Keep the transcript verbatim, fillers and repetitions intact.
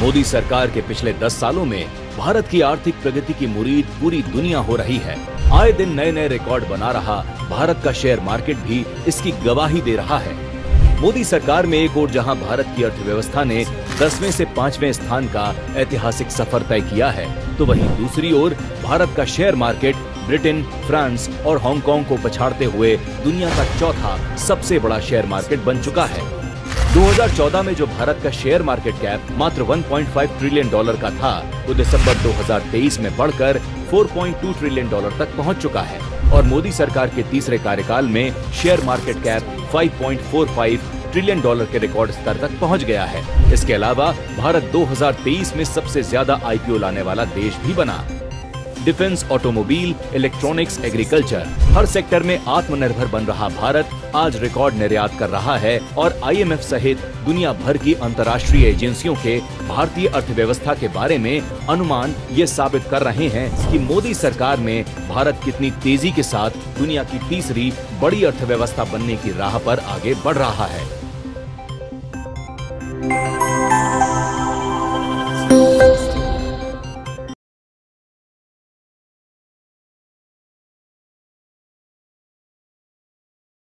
मोदी सरकार के पिछले दस सालों में भारत की आर्थिक प्रगति की मुरीद पूरी दुनिया हो रही है। आए दिन नए नए रिकॉर्ड बना रहा भारत का शेयर मार्केट भी इसकी गवाही दे रहा है। मोदी सरकार में एक ओर जहां भारत की अर्थव्यवस्था ने दसवें से पांचवें स्थान का ऐतिहासिक सफर तय किया है, तो वहीं दूसरी ओर भारत का शेयर मार्केट ब्रिटेन, फ्रांस और हांगकांग को पछाड़ते हुए दुनिया का चौथा सबसे बड़ा शेयर मार्केट बन चुका है। दो हज़ार चौदह में जो भारत का शेयर मार्केट कैप मात्र एक पॉइंट पाँच ट्रिलियन डॉलर का था, वो दिसंबर दो हज़ार तेईस में बढ़कर चार पॉइंट दो ट्रिलियन डॉलर तक पहुंच चुका है और मोदी सरकार के तीसरे कार्यकाल में शेयर मार्केट कैप पाँच पॉइंट चार पाँच ट्रिलियन डॉलर के रिकॉर्ड स्तर तक पहुंच गया है। इसके अलावा भारत दो हज़ार तेईस में सबसे ज्यादा आईपीओ लाने वाला देश भी बना। डिफेंस, ऑटोमोबाइल, इलेक्ट्रॉनिक्स, एग्रीकल्चर, हर सेक्टर में आत्मनिर्भर बन रहा भारत आज रिकॉर्ड निर्यात कर रहा है और आईएमएफ सहित दुनिया भर की अंतर्राष्ट्रीय एजेंसियों के भारतीय अर्थव्यवस्था के बारे में अनुमान ये साबित कर रहे हैं कि मोदी सरकार में भारत कितनी तेजी के साथ दुनिया की तीसरी बड़ी अर्थव्यवस्था बनने की राह पर आगे बढ़ रहा है।